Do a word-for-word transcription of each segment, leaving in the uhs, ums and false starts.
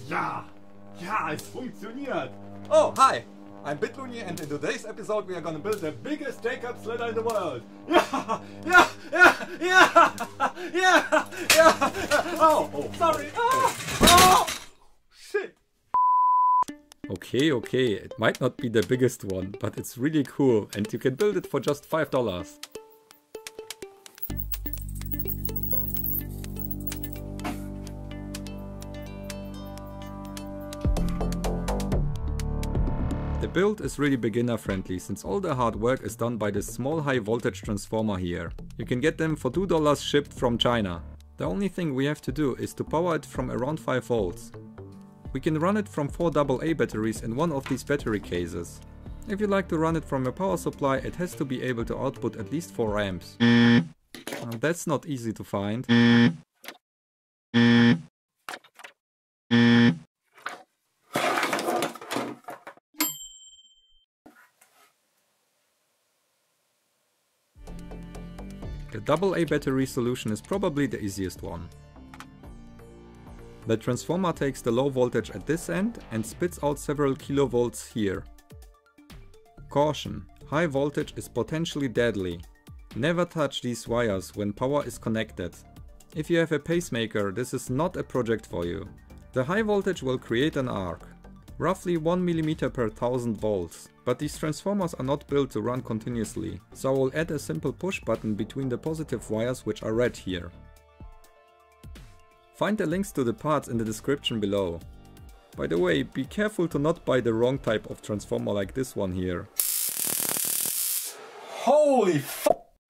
Ja! Ja, es funktioniert! Oh, hi! I'm Bitlooney, and in today's episode we are gonna build the biggest Jacob's ladder in the world! Yeah! Yeah! Yeah! Yeah! Yeah! Yeah! Oh! Oh! Sorry! Oh! Oh! Shit! Okay, okay, it might not be the biggest one, but it's really cool and you can build it for just five dollars. The build is really beginner friendly since all the hard work is done by this small high voltage transformer here. You can get them for two dollars shipped from China. The only thing we have to do is to power it from around five volts. We can run it from four double A batteries in one of these battery cases. If you like to run it from a power supply, it has to be able to output at least four amps. Uh, that's not easy to find. The double A battery solution is probably the easiest one. The transformer takes the low voltage at this end and spits out several kilovolts here. Caution: high voltage is potentially deadly. Never touch these wires when power is connected. If you have a pacemaker, this is not a project for you. The high voltage will create an arc, roughly one millimeter per thousand volts. But these transformers are not built to run continuously, so I will add a simple push button between the positive wires, which are red here. Find the links to the parts in the description below. By the way, be careful to not buy the wrong type of transformer like this one here. Holy f***!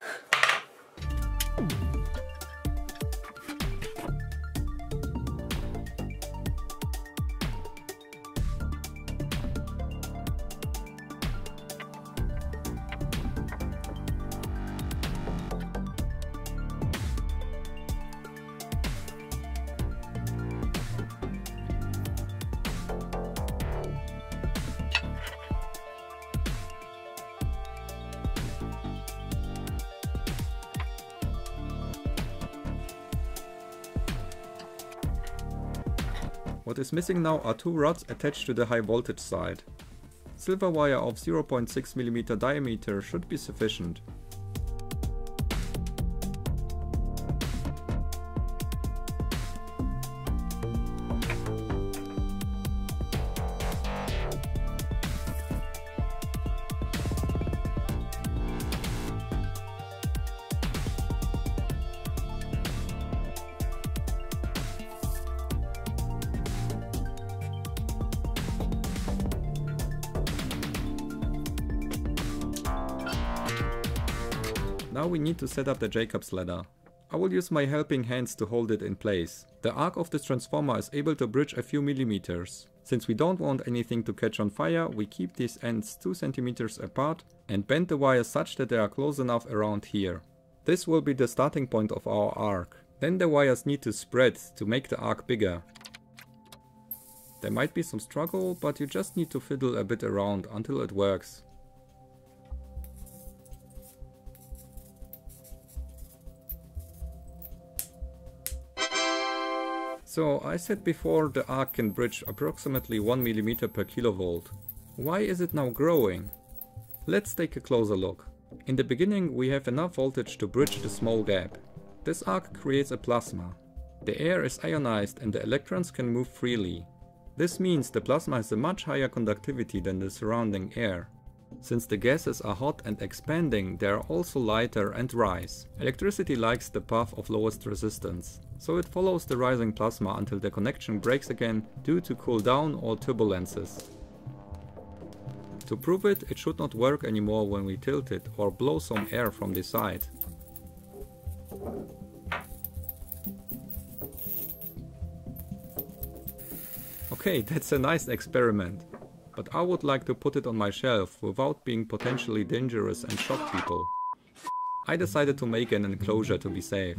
What is missing now are two rods attached to the high voltage side. Silver wire of zero point six millimeter diameter should be sufficient. Now we need to set up the Jacob's ladder. I will use my helping hands to hold it in place. The arc of this transformer is able to bridge a few millimeters. Since we don't want anything to catch on fire, we keep these ends two centimeters apart and bend the wires such that they are close enough around here. This will be the starting point of our arc. Then the wires need to spread to make the arc bigger. There might be some struggle, but you just need to fiddle a bit around until it works. So I said before the arc can bridge approximately one millimeter per kilovolt. Why is it now growing? Let's take a closer look. In the beginning we have enough voltage to bridge the small gap. This arc creates a plasma. The air is ionized and the electrons can move freely. This means the plasma has a much higher conductivity than the surrounding air. Since the gases are hot and expanding, they are also lighter and rise. Electricity likes the path of lowest resistance, so it follows the rising plasma until the connection breaks again due to cool down or turbulences. To prove it, it should not work anymore when we tilt it or blow some air from the side. Okay, that's a nice experiment. But I would like to put it on my shelf without being potentially dangerous and shock people. I decided to make an enclosure to be safe.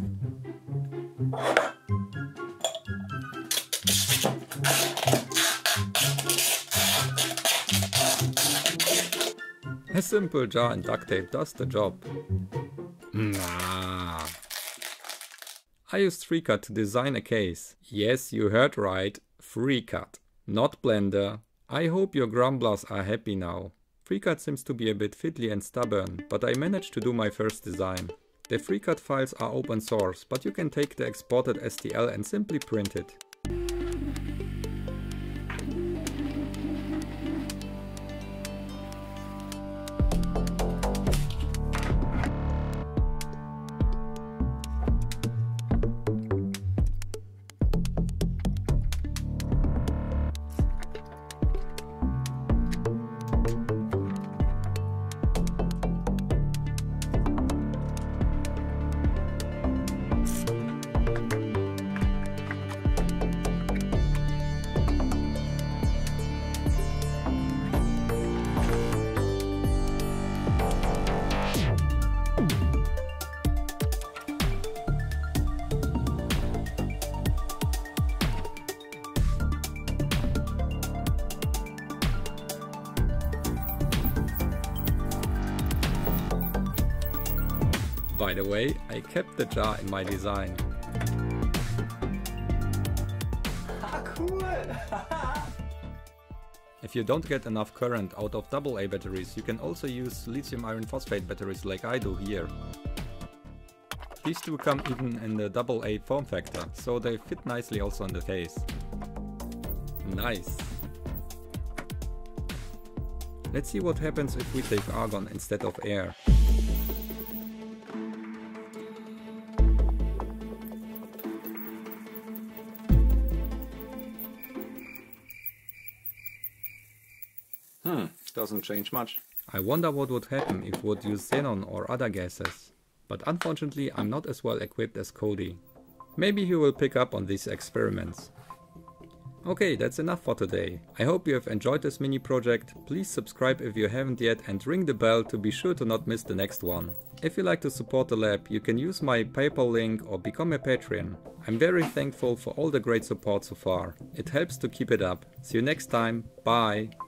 A simple jar and duct tape does the job. Nah. I used three cut to design a case. Yes, you heard right. FreeCAD, not Blender. I hope your grumblers are happy now. FreeCAD seems to be a bit fiddly and stubborn, but I managed to do my first design. The FreeCAD files are open source, but you can take the exported S T L and simply print it. By the way, I kept the jar in my design. Cool! If you don't get enough current out of double A batteries, you can also use lithium iron phosphate batteries like I do here. These two come even in the double A form factor, so they fit nicely also on the case. Nice! Let's see what happens if we take argon instead of air. Hmm, doesn't change much. I wonder what would happen if we would use xenon or other gases. But unfortunately I'm not as well equipped as Cody. Maybe he will pick up on these experiments. Okay, that's enough for today. I hope you have enjoyed this mini project. Please subscribe if you haven't yet and ring the bell to be sure to not miss the next one. If you like to support the lab, you can use my PayPal link or become a Patreon. I'm very thankful for all the great support so far. It helps to keep it up. See you next time. Bye.